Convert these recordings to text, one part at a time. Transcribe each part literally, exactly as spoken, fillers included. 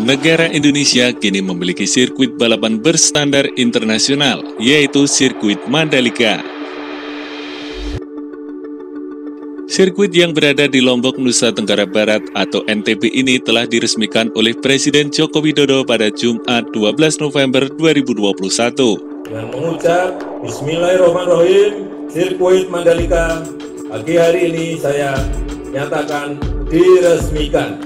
Negara Indonesia kini memiliki sirkuit balapan berstandar internasional, yaitu sirkuit Mandalika. Sirkuit yang berada di Lombok, Nusa Tenggara Barat atau N T B ini telah diresmikan oleh Presiden Joko Widodo pada Jumat dua belas November dua ribu dua puluh satu. Dengan mengucap Bismillahirrahmanirrahim, sirkuit Mandalika pagi hari ini saya nyatakan diresmikan.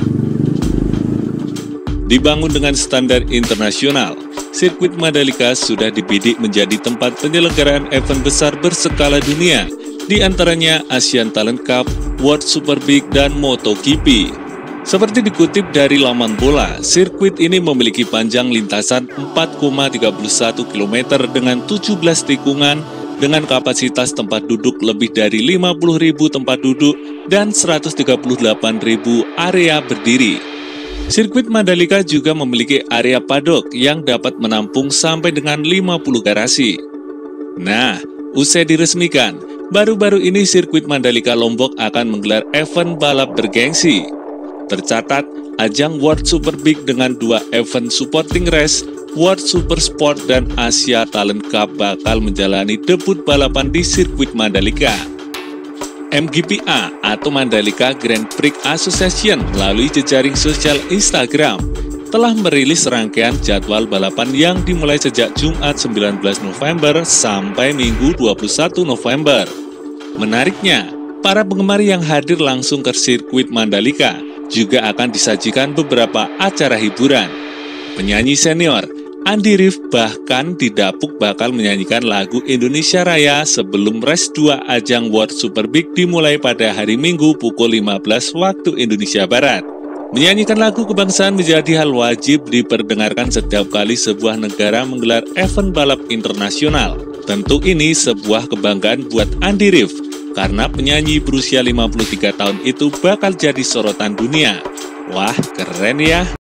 Dibangun dengan standar internasional, sirkuit Mandalika sudah dibidik menjadi tempat penyelenggaraan event besar berskala dunia, di antaranya Asian Talent Cup, World Superbike, dan MotoGP. Seperti dikutip dari laman bola, sirkuit ini memiliki panjang lintasan empat koma tiga satu kilometer dengan tujuh belas tikungan, dengan kapasitas tempat duduk lebih dari lima puluh ribu tempat duduk dan seratus tiga puluh delapan ribu area berdiri. Sirkuit Mandalika juga memiliki area paddock yang dapat menampung sampai dengan lima puluh garasi. Nah, usai diresmikan, baru-baru ini sirkuit Mandalika Lombok akan menggelar event balap bergengsi. Tercatat, ajang World Superbike dengan dua event supporting race, World Super Sport dan Asia Talent Cup bakal menjalani debut balapan di sirkuit Mandalika. M G P A atau Mandalika Grand Prix Association melalui jejaring sosial Instagram telah merilis rangkaian jadwal balapan yang dimulai sejak Jumat sembilan belas November sampai Minggu dua puluh satu November. Menariknya, para penggemar yang hadir langsung ke sirkuit Mandalika juga akan disajikan beberapa acara hiburan. Penyanyi senior Andy Rif bahkan didapuk bakal menyanyikan lagu Indonesia Raya sebelum race dua ajang World Superbike dimulai pada hari Minggu pukul lima belas waktu Indonesia Barat. Menyanyikan lagu kebangsaan menjadi hal wajib diperdengarkan setiap kali sebuah negara menggelar event balap internasional. Tentu ini sebuah kebanggaan buat Andy Rif, karena penyanyi berusia lima puluh tiga tahun itu bakal jadi sorotan dunia. Wah, keren ya!